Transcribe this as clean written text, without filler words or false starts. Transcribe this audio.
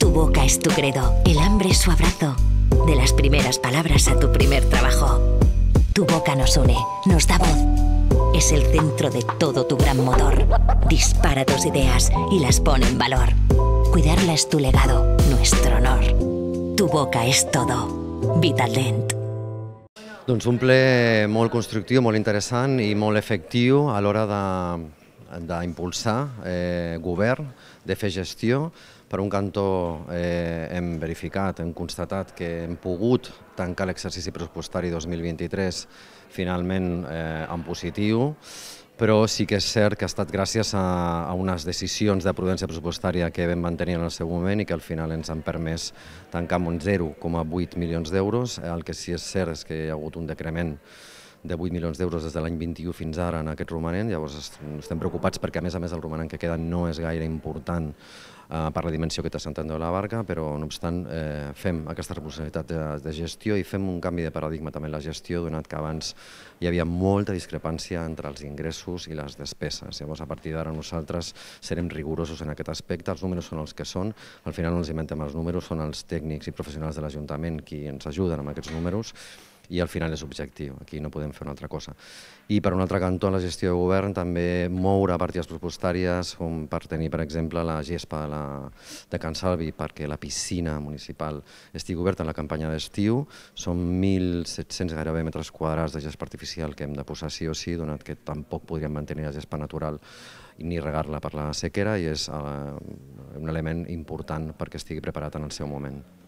Tu boca es tu credo, el hambre es su abrazo. De las primeras palabras a tu primer trabajo. Tu boca nos une, nos da voz. Es el centro de todo tu gran motor. Dispara tus ideas y las pone en valor. Cuidarla es tu legado, nuestro honor. Tu boca és todo. Vitaldent. Doncs un ple molt constructiu, molt interessant i molt efectiu a l'hora d'impulsar govern, de fer gestió. Per un cantó hem verificat, hem constatat que hem pogut tancar l'exercici pressupostari 2023 finalment en positiu, però sí que és cert que ha estat gràcies a unes decisions de prudència pressupostària que vam mantenir en el seu moment i que al final ens han permès tancar amb un 0,8 milions d'euros. El que sí que és cert és que hi ha hagut un decrement de 8 milions d'euros des de l'any 21 fins ara en aquest romanent. Llavors estem preocupats perquè a més el romanent que queda no és gaire important per la dimensió que té Sant Andreu de la Barca, però no obstant fem aquesta responsabilitat de gestió i fem un canvi de paradigma també en la gestió, donat que abans hi havia molta discrepància entre els ingressos i les despeses. Llavors a partir d'ara nosaltres serem rigorosos en aquest aspecte, els números són els que són, al final no ens inventem els números, són els tècnics i professionals de l'Ajuntament qui ens ajuden amb aquests números i al final és objectiu, aquí no podem fer una altra cosa. I per un altre cantó, en la gestió de govern, també moure partides pressupostàries com per tenir, per exemple, la gespa de Can Salvi perquè la piscina municipal estigui oberta en la campanya d'estiu. Són 1.700 gairebé metres quadrats de gespa artificial que hem de posar sí o sí, donat que tampoc podríem mantenir la gespa natural ni regar-la per la sequera i és un element important perquè estigui preparat en el seu moment.